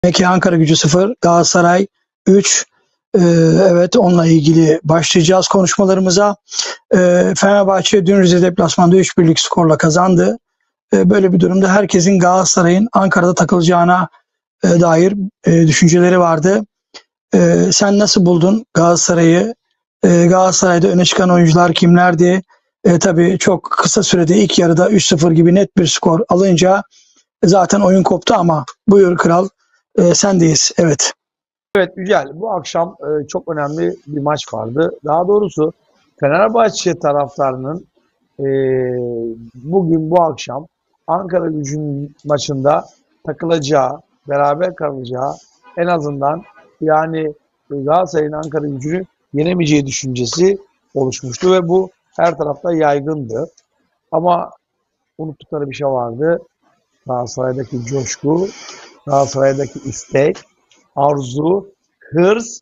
Peki Ankaragücü 0, Galatasaray 3. Evet, onunla ilgili başlayacağız konuşmalarımıza. Fenerbahçe dün Rize deplasmanda 3-1'lik skorla kazandı. Böyle bir durumda herkesin Galatasaray'ın Ankara'da takılacağına dair düşünceleri vardı. Sen nasıl buldun Galatasaray'ı? Galatasaray'da öne çıkan oyuncular kimlerdi? Tabii çok kısa sürede ilk yarıda 3-0 gibi net bir skor alınca zaten oyun koptu ama buyur kral, sendeyiz. Evet. Evet, güzel. Bu akşam çok önemli bir maç vardı. Daha doğrusu Fenerbahçe taraftarının e, bugün bu akşam Ankaragücü'nün maçında takılacağı, beraber kalacağı, en azından yani Galatasaray'ın Ankaragücü'nü yenemeyeceği düşüncesi oluşmuştu ve bu her tarafta yaygındı. Ama unuttukları bir şey vardı. Galatasaray'daki coşku, Galatasaray'daki istek, arzu, hırs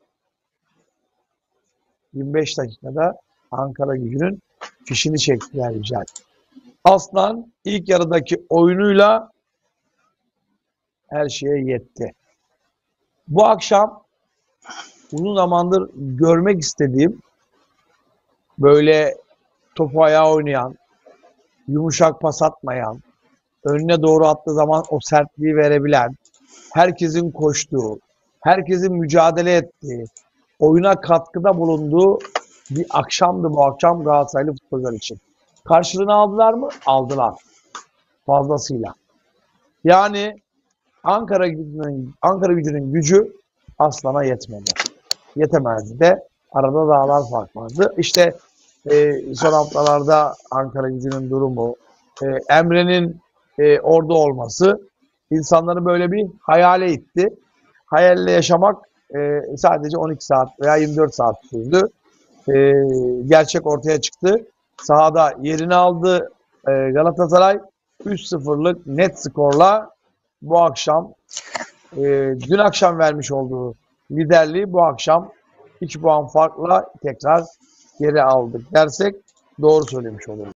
25 dakikada Ankaragücü'nün fişini çektiler güzel. Aslan ilk yarıdaki oyunuyla her şeye yetti. Bu akşam uzun zamandır görmek istediğim böyle topu ayağa oynayan, yumuşak pas atmayan, önüne doğru attığı zaman o sertliği verebilen, herkesin koştuğu, herkesin mücadele ettiği, oyuna katkıda bulunduğu bir akşamdı bu akşam Galatasaraylı futbolcular için. Karşılığını aldılar mı? Aldılar. Fazlasıyla. Yani Ankaragücü'nün gücü Aslan'a yetmedi. Yetemezdi de arada dağlar fark vardı. İşte son haftalarda Ankaragücü'nün durumu, Emre'nin orada olması insanları böyle bir hayale itti. Hayalle yaşamak sadece 12 saat veya 24 saat sürdü. Gerçek ortaya çıktı. Sahada yerini aldı Galatasaray. 3-0'lık net skorla bu akşam dün akşam vermiş olduğu liderliği bu akşam 2 puan farkla tekrar geri aldık dersek doğru söylemiş oluruz.